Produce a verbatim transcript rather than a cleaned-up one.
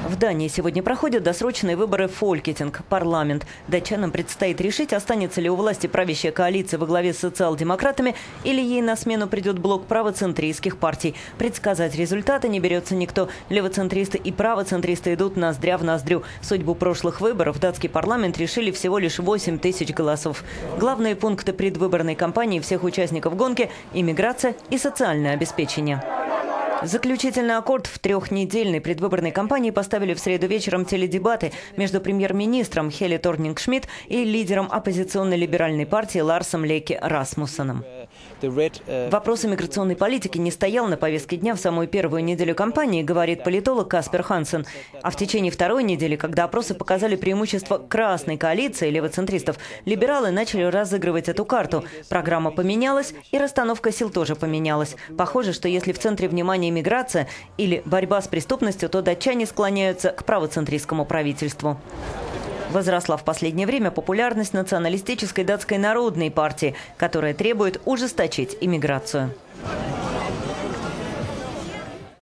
В Дании сегодня проходят досрочные выборы в Folketing, парламент. Датчанам предстоит решить, останется ли у власти правящая коалиция во главе с социал-демократами или ей на смену придет блок правоцентристских партий. Предсказать результаты не берется никто. Левоцентристы и правоцентристы идут ноздря в ноздрю. Судьбу прошлых выборов датский парламент решили всего лишь восемь тысяч голосов. Главные пункты предвыборной кампании всех участников гонки – иммиграция и социальное обеспечение. Заключительный аккорд в трехнедельной предвыборной кампании поставили в среду вечером теледебаты между премьер-министром Хелли Торнинг-Шмидт и лидером оппозиционной либеральной партии Ларсом Леке Расмуссеном. Вопрос иммиграционной политики не стоял на повестке дня в самую первую неделю кампании, говорит политолог Каспер Хансен. А в течение второй недели, когда опросы показали преимущество красной коалиции левоцентристов, либералы начали разыгрывать эту карту. Программа поменялась, и расстановка сил тоже поменялась. Похоже, что если в центре внимания иммиграция или борьба с преступностью, то датчане склоняются к правоцентристскому правительству. Возросла в последнее время популярность националистической датской народной партии, которая требует ужесточить иммиграцию.